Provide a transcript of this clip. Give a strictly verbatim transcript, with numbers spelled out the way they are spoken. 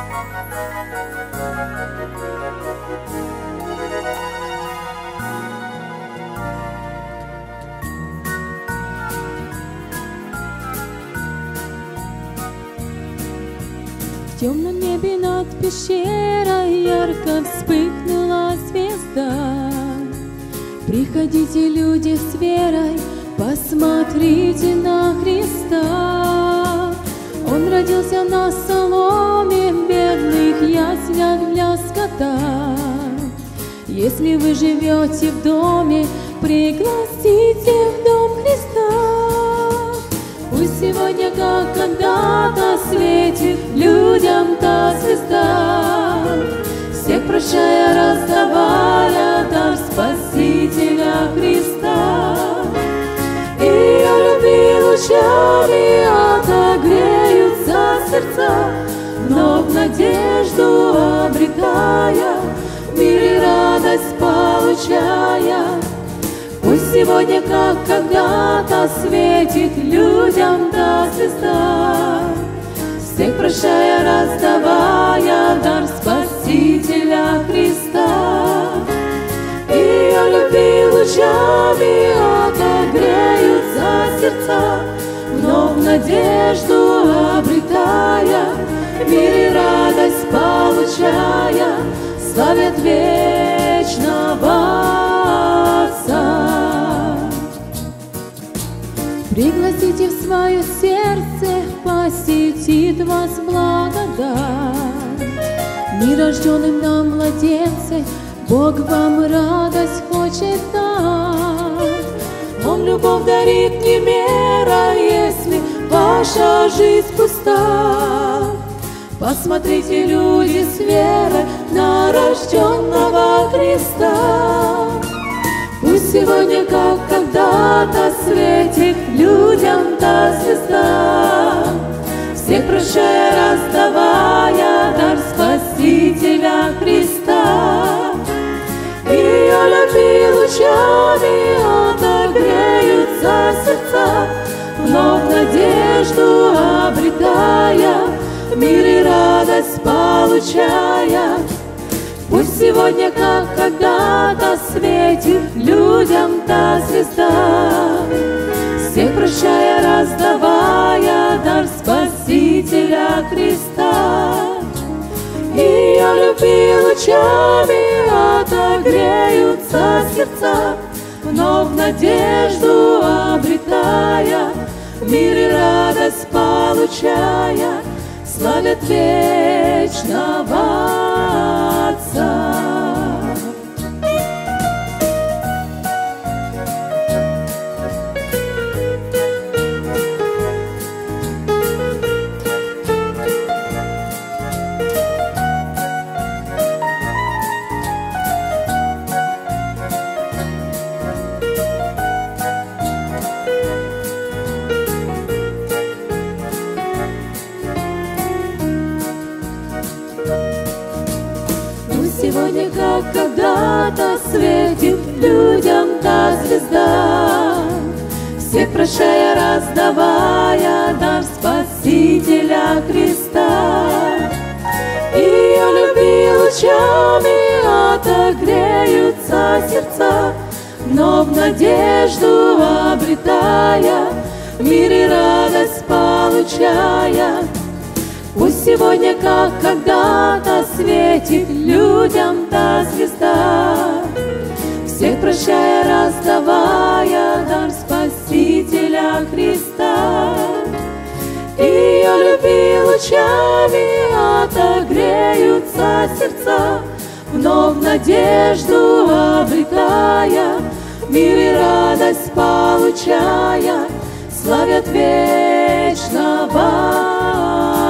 В темном небе над пещерой ярко вспыхнула звезда. Приходите, люди, с верой, посмотрите на Христа. Он родился на соломе, в бедных яслях для скота. Если вы живете в доме, пригласите в дом Христа. Пусть сегодня, как когда-то, светит людям та звезда, всех прощая, раздавая дар Спасителя Христа. Ее любви лучами отогреются сердца, вновь надежду обретая, в мире радость получая. Пусть сегодня, как когда-то, светит людям та звезда, всех прощая, раздавая дар Спасителя Христа. Ее любви лучами отогреются сердца, вновь надежду обретая, в мире радость получая, славят вечного Отца. Пригласите в свое сердце, посетит вас благодать. Нерожденным нам младенце Бог вам радость хочет дать. Он любовь дарит не мера, если ваша жизнь пуста. Посмотрите, люди, с верой на рожденного Христа. Пусть сегодня, как когда-то, светит людям та звезда, всех прощая, раздавая дар Спасителя Христа. Ее любви лучами отогреются сердца, вновь надежду обретая, в мире радость получая. Пусть сегодня, как когда-то, светит людям та звезда, всех прощая, раздавая дар Спасителя Христа. Ее любви лучами отогреются сердца, вновь надежду обретая, в мире радость получая, славят вечного Отца. Сегодня, как когда-то, светит людям та звезда, всех прощая, раздавая дар Спасителя Христа. Ее любви лучами отогреются сердца, вновь надежду обретая, в мире радость получая. Пусть сегодня, как когда-то, светит людям та звезда, всех прощая, раздавая дар Спасителя Христа. Ее любви лучами отогреются сердца, вновь надежду обретая, в мире радость получая, славят вечного